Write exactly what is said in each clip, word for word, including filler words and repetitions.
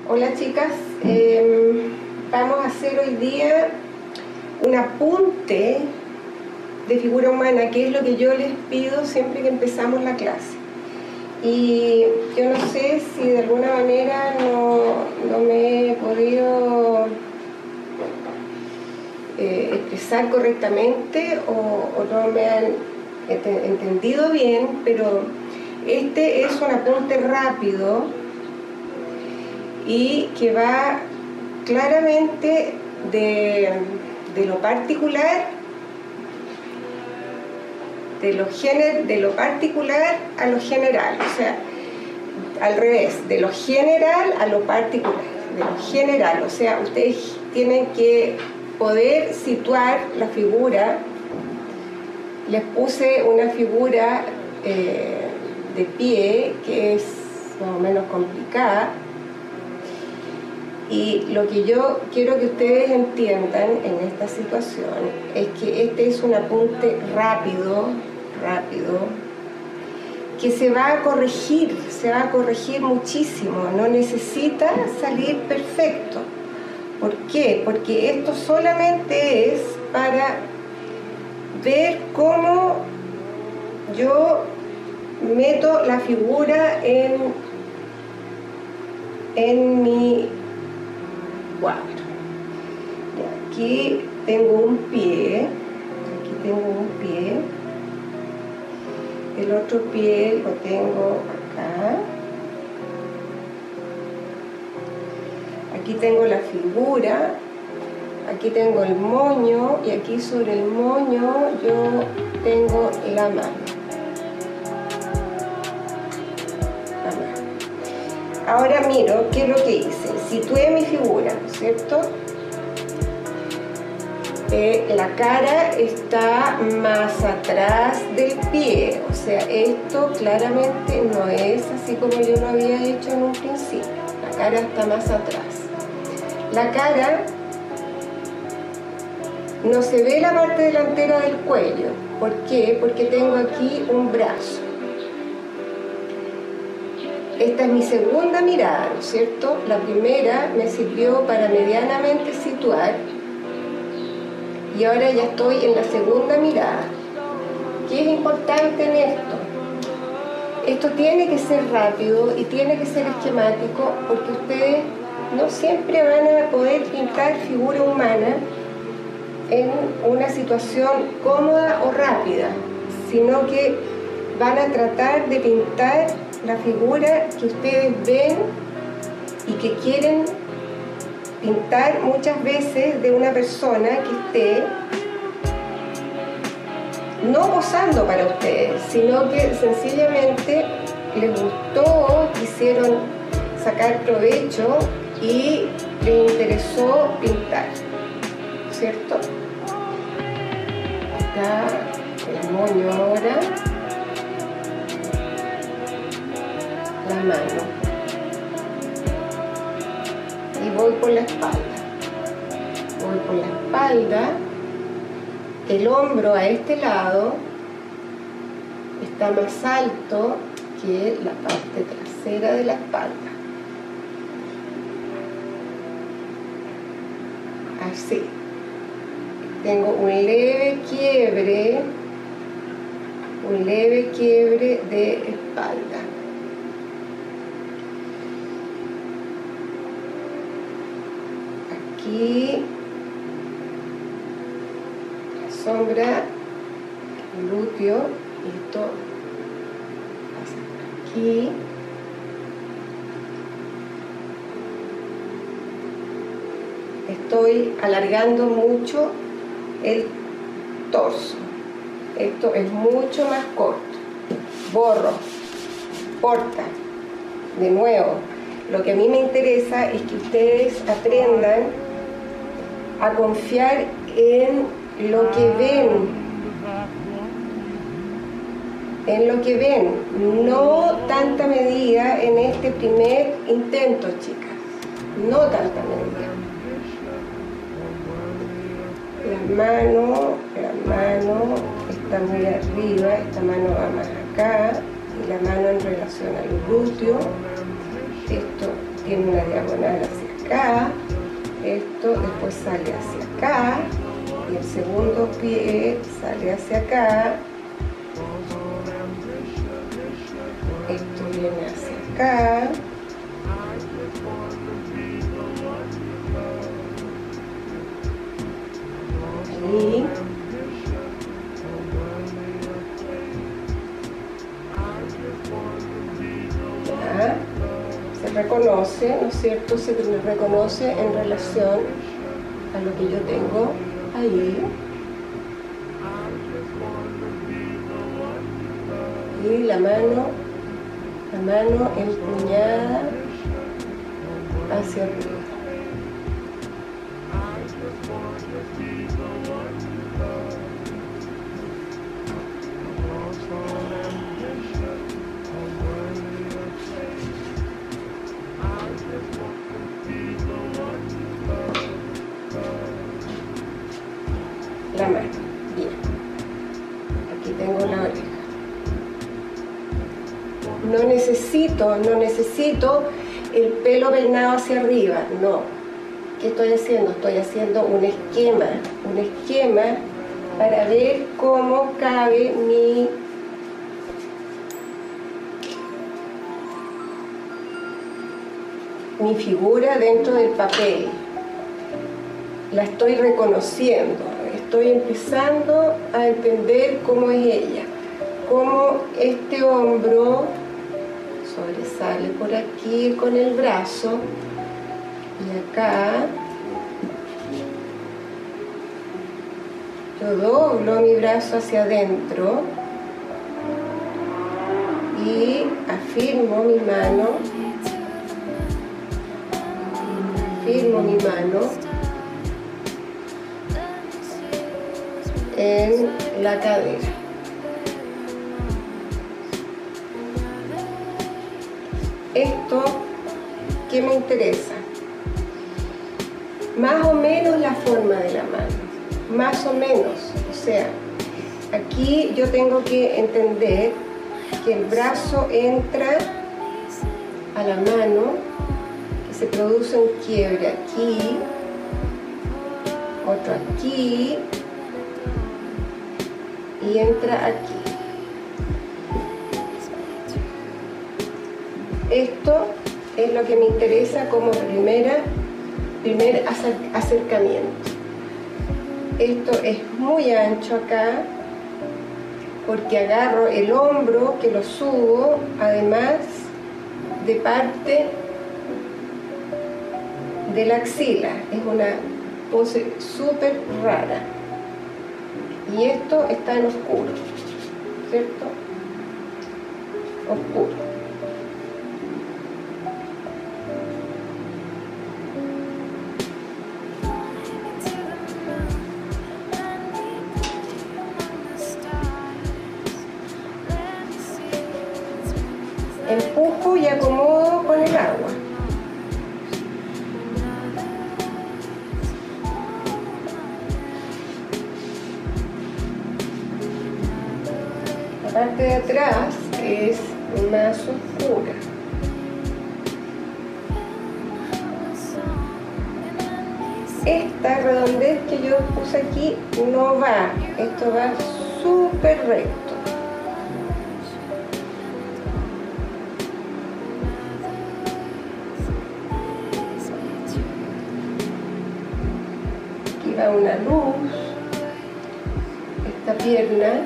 Hola chicas, eh, vamos a hacer hoy día un apunte de figura humana, que es lo que yo les pido siempre que empezamos la clase. Y yo no sé si de alguna manera no, no me he podido eh, expresar correctamente o, o no me han entendido bien, pero este es un apunte rápido y que va claramente de, de lo particular de lo, gener, de lo particular a lo general, o sea, al revés, de lo general a lo particular, de lo general, o sea, ustedes tienen que poder situar la figura. Les puse una figura eh, de pie que es más o menos complicada, y lo que yo quiero que ustedes entiendan en esta situación es que este es un apunte rápido, rápido, que se va a corregir, se va a corregir muchísimo, no necesita salir perfecto. ¿Por qué? Porque esto solamente es para ver cómo yo meto la figura en, en mi cuadro. Y aquí tengo un pie, aquí tengo un pie, el otro pie lo tengo acá, aquí tengo la figura, aquí tengo el moño y aquí sobre el moño yo tengo la mano. La mano. Ahora miro qué es lo que hice. Situé mi figura, ¿cierto? Eh, la cara está más atrás del pie, o sea, esto claramente no es así como yo lo había hecho en un principio. La cara está más atrás. La cara no se ve la parte delantera del cuello. ¿Por qué? Porque tengo aquí un brazo. Esta es mi segunda mirada, ¿no es cierto? La primera me sirvió para medianamente situar y ahora ya estoy en la segunda mirada. ¿Qué es importante en esto? Esto tiene que ser rápido y tiene que ser esquemático, porque ustedes no siempre van a poder pintar figura humana en una situación cómoda o rápida, sino que van a tratar de pintar la figura que ustedes ven y que quieren pintar muchas veces de una persona que esté no posando para ustedes, sino que sencillamente les gustó, quisieron sacar provecho y les interesó pintar, ¿cierto? Acá el moño ahora, la mano, y voy por la espalda, voy por la espalda, el hombro a este lado está más alto que la parte trasera de la espalda, así. Tengo un leve quiebre, un leve quiebre de espalda. Aquí la sombra, el glúteo, esto pasa por aquí. Estoy alargando mucho el torso. Esto es mucho más corto. Borro, porta. De nuevo, lo que a mí me interesa es que ustedes aprendan a confiar en lo que ven, en lo que ven, no tanta medida en este primer intento, chicas, no tanta medida. La mano, la mano está muy arriba, esta mano va más acá, y la mano en relación al glúteo, esto tiene una diagonal hacia acá, esto después sale hacia acá, y el segundo pie sale hacia acá, esto viene hacia acá, ahí, ya, se reconoce, ¿no es cierto? Se reconoce en relación a lo que yo tengo ahí. Y la mano, la mano empuñada hacia arriba. La mano, bien. Aquí tengo la oreja. No necesito, no necesito el pelo peinado hacia arriba, no. ¿Qué estoy haciendo? Estoy haciendo un esquema, un esquema para ver cómo cabe mi mi figura dentro del papel. La estoy reconociendo, estoy empezando a entender cómo es ella, cómo este hombro sobresale por aquí con el brazo y acá yo doblo mi brazo hacia adentro y afirmo mi mano, afirmo mi mano en la cadera. Esto, ¿qué me interesa? Más o menos la forma de la mano, más o menos, o sea, aquí yo tengo que entender que el brazo entra a la mano, que se produce un quiebre aquí, otro aquí, y entra aquí. Esto es lo que me interesa como primera, primer acercamiento. Esto es muy ancho acá, porque agarro el hombro que lo subo, además de parte de la axila. Es una pose súper rara. Y esto está en oscuro, ¿cierto? Oscuro. Empujo y acomodo con el agua. La parte de atrás es más oscura. Esta redondez que yo puse aquí no va, esto va súper recto. Aquí va una luz, esta pierna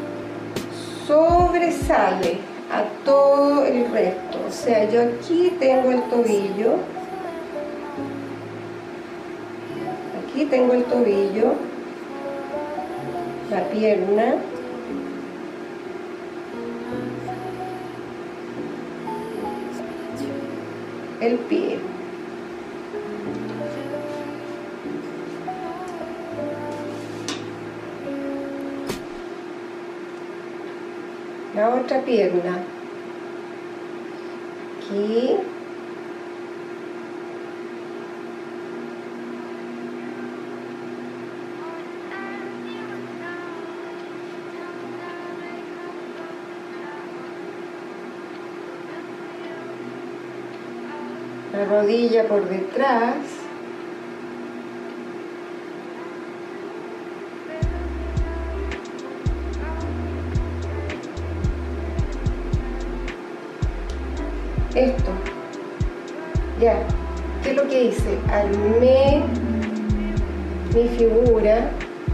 sobresale a todo el resto, o sea, yo aquí tengo el tobillo, aquí tengo el tobillo, la pierna, el pie. La otra pierna, aquí, la rodilla por detrás. Esto. Ya. ¿Qué es lo que hice? Armé mi figura.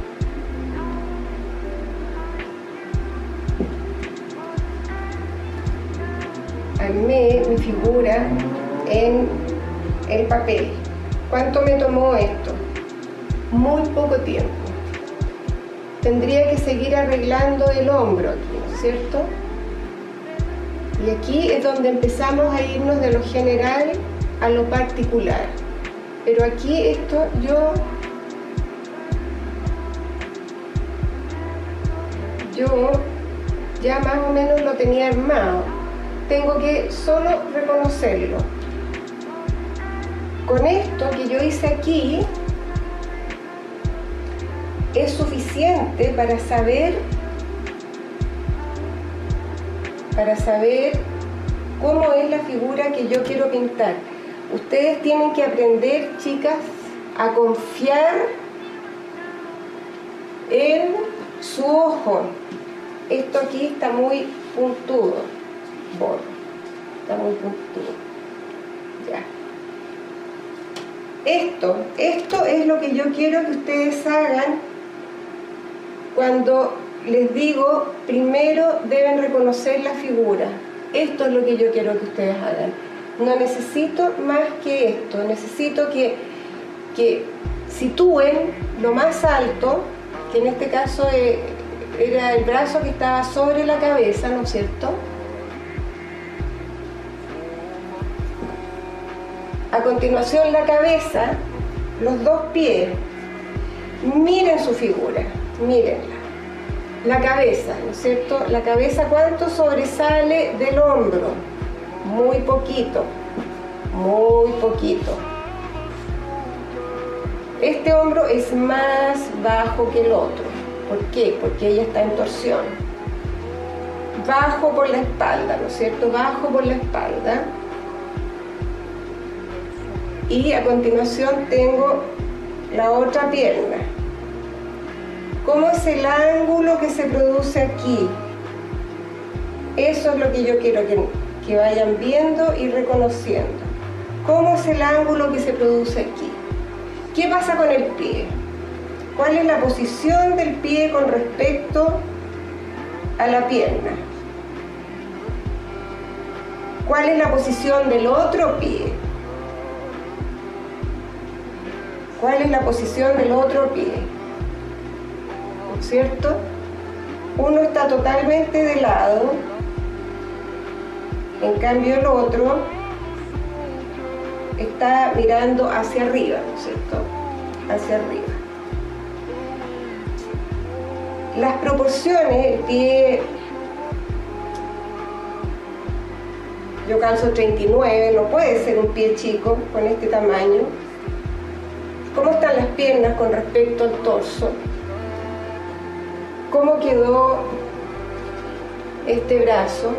Armé mi figura en el papel. ¿Cuánto me tomó esto? Muy poco tiempo. Tendría que seguir arreglando el hombro aquí, ¿no es cierto? Y aquí es donde empezamos a irnos de lo general a lo particular. Pero aquí esto yo yo ya más o menos lo tenía armado. Tengo que solo reconocerlo. Con esto que yo hice aquí es suficiente para saber para saber cómo es la figura que yo quiero pintar. Ustedes tienen que aprender, chicas, a confiar en su ojo. Esto aquí está muy puntudo. Borro. Está muy puntudo. Ya. Esto, esto es lo que yo quiero que ustedes hagan cuando les digo, primero deben reconocer la figura. Esto es lo que yo quiero que ustedes hagan. No necesito más que esto. Necesito que, que sitúen lo más alto, que en este caso eh, era el brazo que estaba sobre la cabeza, ¿no es cierto? A continuación la cabeza, los dos pies. Miren su figura, mírenla. La cabeza, ¿no es cierto? La cabeza, ¿cuánto sobresale del hombro? Muy poquito, muy poquito. Este hombro es más bajo que el otro. ¿Por qué? Porque ella está en torsión. Bajo por la espalda, ¿no es cierto? Bajo por la espalda. Y a continuación tengo la otra pierna. ¿Cómo es el ángulo que se produce aquí? Eso es lo que yo quiero que, que vayan viendo y reconociendo. ¿Cómo es el ángulo que se produce aquí? ¿Qué pasa con el pie? ¿Cuál es la posición del pie con respecto a la pierna? ¿Cuál es la posición del otro pie? ¿Cuál es la posición del otro pie? ¿No es cierto? Uno está totalmente de lado, en cambio el otro está mirando hacia arriba, ¿no es cierto? Hacia arriba. Las proporciones, el pie, yo calzo treinta y nueve, no puede ser un pie chico con este tamaño. ¿Cómo están las piernas con respecto al torso? ¿Cómo quedó este brazo?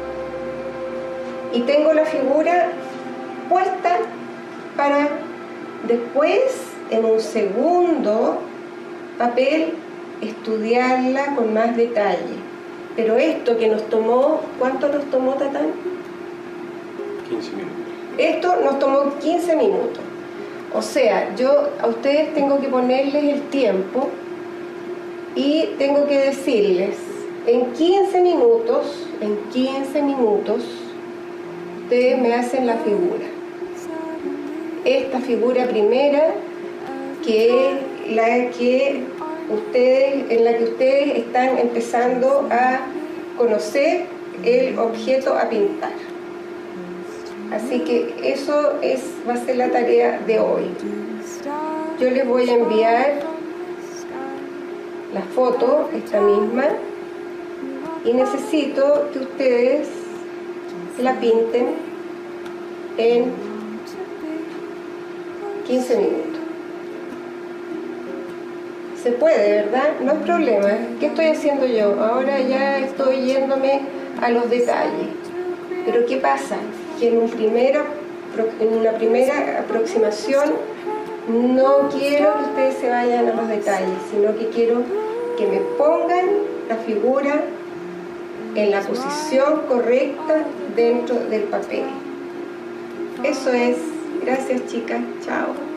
Y tengo la figura puesta para después, en un segundo papel, estudiarla con más detalle. Pero esto que nos tomó, ¿cuánto nos tomó, Tatán? quince minutos. Esto nos tomó quince minutos. O sea, yo a ustedes tengo que ponerles el tiempo y tengo que decirles, en quince minutos, en quince minutos, ustedes me hacen la figura. Esta figura primera, que es la que ustedes, en la que ustedes están empezando a conocer el objeto a pintar. Así que eso es, va a ser la tarea de hoy. Yo les voy a enviar la foto, esta misma, y necesito que ustedes la pinten en quince minutos. Se puede, ¿verdad? No es problema. ¿Qué estoy haciendo yo? Ahora ya estoy yéndome a los detalles. Pero ¿qué pasa? Que en un primer en una primera aproximación no quiero que ustedes se vayan a los detalles, sino que quiero que me pongan la figura en la posición correcta dentro del papel. Eso es. Gracias, chicas. Chao.